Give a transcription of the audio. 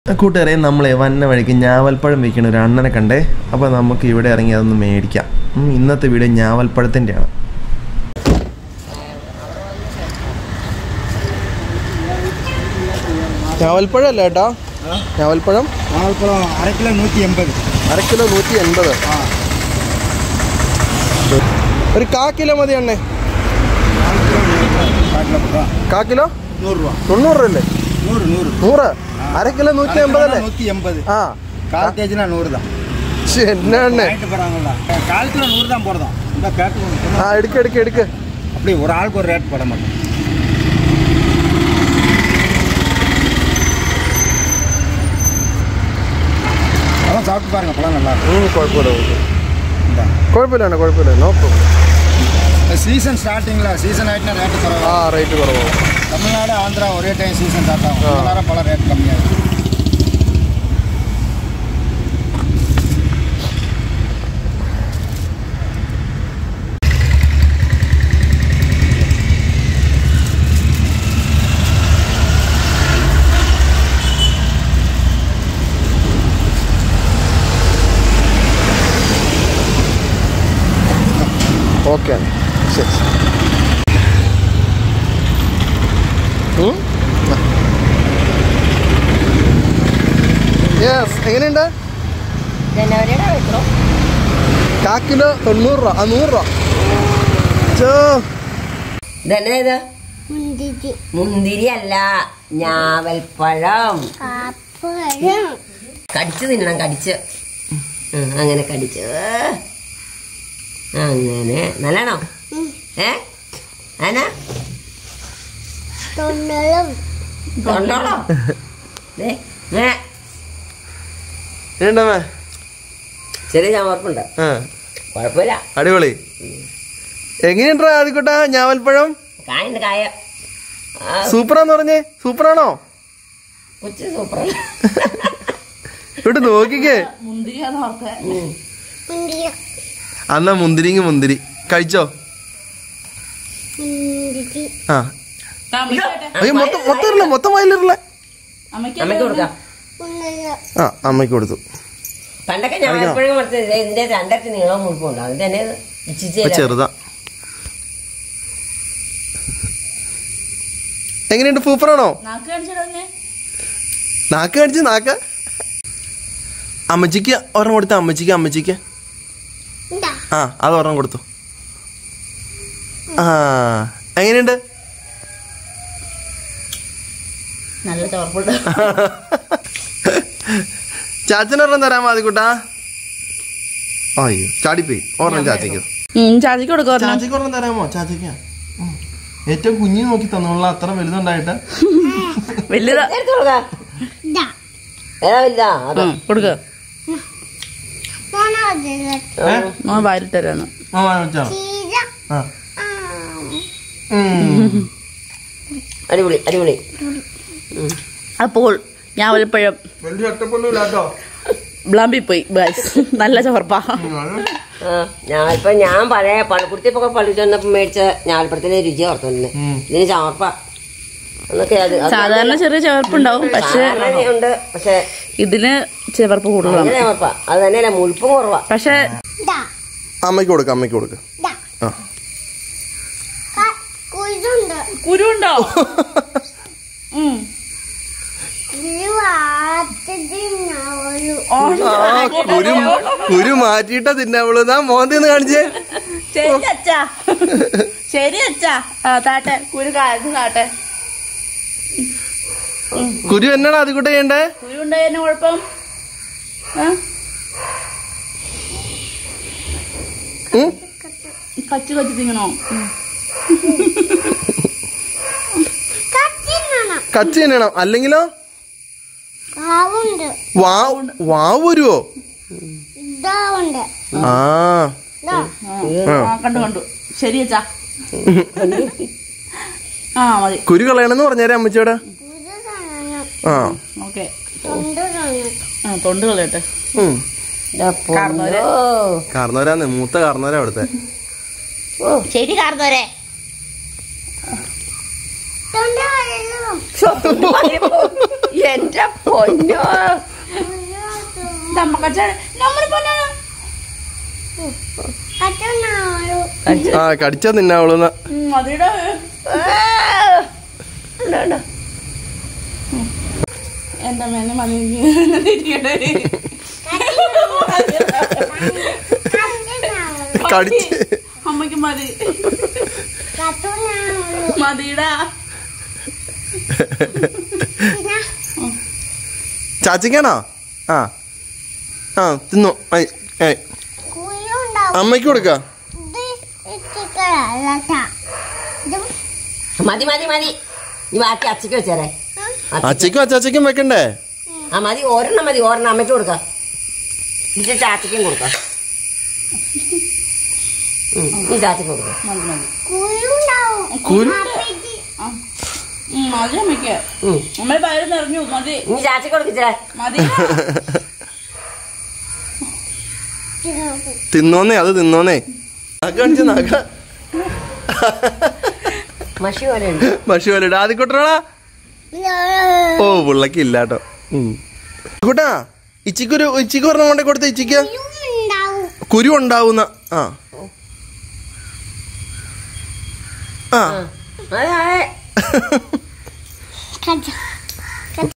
കൂട്ടുകാരെ നമ്മൾ വന്ന വഴിക്ക് ഞാവൽപ്പഴം വിൽക്കുന്ന ഒരു അണ്ണനെ കണ്ടേ. അപ്പോൾ നമുക്ക് ഇവിടെ ഇറങ്ങി അതൊന്ന് മേടിക്കാം. ഇന്നത്തെ വീഡിയോ ഞാവൽപ്പഴത്തിൻ്റെയാണ്. ഞാവൽപ്പഴം അല്ല കേട്ടോ, ഞാവൽപ്പഴം അര കിലോ 180. അര കിലോ 180. ഒരു 1/4 കിലോ മതി അണ്ണേ. 1/4 കിലോ 100 രൂപ. 90 രൂപ അല്ലേ? 100. അര കിലോ 180 അല്ലേ? 180. ആ, 1/4 கேஜினா 100 தான். என்ன 1/4 கிலோ 100 தான் போடுறோம். இந்த கேட்டு எடுக்கு அப்படி ஒரு ஆளுக்கு ஒரு ரேட் போட மாட்டோம். அதான் சாப்பிட்டு பாருங்க, பழம் நல்லா இருக்கும். കുഴപ്പമില്ല നോ പ്രോബ്ലം. സീസൺ സ്റ്റാർട്ടിങ്ങിലാണ്, സീസൺ ആയിട്ടാണ് റേറ്റ് കുറവ്. റേറ്റ് കുറവ്. തമിഴ്നാട് ആന്ധ്ര ഒരേ ടൈം സീസൺ സ്റ്റാർട്ട് ആകും. വളരെ പല റേറ്റ് കമ്മിയാകും. ഓക്കെ ശരി. എങ്ങനെയുണ്ട്? 1/4 കിലോ 90 രൂപ. 100 രൂപ. മുന്തിരി അല്ല, ഞാവൽപ്പഴം. കടിച്ചു തിന്നണം, കടിച്ച് അങ്ങനെ കടിച്ച് അങ്ങനെ. നല്ലതാണോ? ആനാ തൊണ്ടോളോ? ചെറിയ ചാമർപ്പുണ്ട്, കുഴപ്പമില്ല, അടിപൊളി. എങ്ങനെയുണ്ടോ ആദ്യക്കൂട്ടാ ഞാവൽപ്പഴം? കായുണ്ട്, കായ സൂപ്പറാന്ന് പറഞ്ഞേ. സൂപ്പറാണോ? കൊച്ചു സൂപ്പർ. ഇവിടെ നോക്കിക്കേ. അന്നാ മുന്തിരി കഴിച്ചോ? ആ അയ്യോ, മൊത്തം വയലിരല്ലേ? അമ്മയ്ക്ക് കൊടുക്കാം. ആ, അമ്മയ്ക്ക് കൊടുത്തു. പണ്ടൊക്കെ ഞാവൽപ്പഴം കൊടുത്തത് ഇതിന്റെ 2 നീളവും മുഴുപ്പുണ്ടോ, അത് തന്നെ ചെറുതാ. എങ്ങനെയുണ്ട്? സൂപ്പറാണോ? നാക്ക് കാണിച്ച്. അമ്മച്ചിക്ക് ഒരെണ്ണം കൊടുത്ത. അമ്മച്ചിക്ക് ആ, അത് ഒരെണ്ണം കൊടുത്തു. ആ, എങ്ങനെയുണ്ട്? നല്ല ചോർപ്പുണ്ട്. ചാച്ചനൊരെണ്ണം തരാമോ ആദ്യക്കൂട്ടാ? അയ്യോ, ചാടിപ്പോയി. ഒരെണ്ണം ചാച്ചയ്ക്ക്. ചാച്ചയ്ക്ക് ഒരെണ്ണം തരാമോ? ചാച്ചയ്ക്ക് ഏറ്റവും കുഞ്ഞു നോക്കി തന്നുള്ള അത്ര വലുതുണ്ടായിട്ട് വലുതാ കൊടുക്ക. വാരിട്ടരാന്ന്. അടിപൊളി. അപ്പോൾ ഞാവൽപ്പഴം ബ്ലംബിപ്പോയി. നല്ല ചോർപ്പാ. ഞാവൽപ്പഴം ഞാൻ പഴയ പള്ളിക്കുടുത്തിപ്പൊക്കെ പള്ളി ചെന്നപ്പോ മേടിച്ച ഞാവൽപ്പഴത്തിന്റെ രുചി ഓർത്തുണ്ട്. ഇതിന് ചോർപ്പ എന്നൊക്കെ. സാധാരണ ചെറിയ ചോർപ്പുണ്ടാവും, പക്ഷെ ഇതിന് ചെവർപ്പ് കൂടുതലാണ്. അത് തന്നെയല്ല, മുഴുപ്പും കുറവാ. പക്ഷെ അമ്മയ്ക്ക് കൊടുക്ക. കുരുണ്ടോ? കുരു മാറ്റിയിട്ടാ തിന്നാവുള്ളൂ. മോന്തിന്ന് കാണിച്ചേ. ശരി അച്ഛാ. താട്ടെ കുരു കാട്ടെ. കുരു എന്നാണ് അതിക്കൂട്ട് ചെയ്യണ്ടേ? കുരു ഉണ്ടായ കുഴപ്പം. കച്ചു തിന്നണോ? കച്ച് തിന്നണം. അല്ലെങ്കിലോ വാവ് വരുവോ? കണ്ടു. ശരി അച്ഛാ. ആ മതി. കുരു കളയണെന്ന് പറഞ്ഞേരാ അമ്മച്ചിയോടെ. ആ ഓക്കെ. തൊണ്ട് കളയട്ടെ. കാർന്നോരാന്ന്, മൂത്ത കാർന്നോരാ അവിടുത്തെ. ശരി കാർന്നോരെ. എന്റെ പൊന്നോ ആ കടിച്ചാ തിന്നാവളൂന്ന. എന്റെ മേനെ മതി കടിച്ച് അമ്മക്ക് മതി മതിടാ. ചാച്ചിക്കാണോ? ആ ആ തിന്നു. അമ്മയ്ക്ക് കൊടുക്ക. മതി മതി മതി. നീ ബാക്കി അച്ചയ്ക്ക് വെച്ചേരെ. അച്ചയ്ക്കും അച്ചാച്ചയ്ക്കും വെക്കണ്ടേ? ആ മതി, ഒരെണ്ണം മതി. ഒരെണ്ണം അമ്മയ്ക്ക് കൊടുക്ക, ഇത് ചാച്ചയ്ക്കും കൊടുക്ക. നീ ചാച്ചയ്ക്ക് കൊടുക്ക. മതി അമ്മയ്ക്ക്. അമ്മ പയറ് നിറഞ്ഞു. മതി. നീ ചാച്ചയ്ക്ക് കൊടുക്കിച്ചേ. മതി. തിന്നോന്നേ, അത് തിന്നോന്നേ. കാണിച്ചു നാക്ക മഷി പോലെ ഉണ്ട്. മഷി പോലെ ഇടാ. ആദ്യക്കൂട്ടറാ. ഓ പിള്ളക്ക് ഇല്ലാട്ടോ. കൂട്ടാ ഇച്ചിക്കൊരു ഇച്ചിക്ക് പറഞ്ഞ കൊണ്ടേ കൊടുത്ത ഇച്ചിക്ക് കുരു ഉണ്ടാവുന്ന. ആ ആ അതെ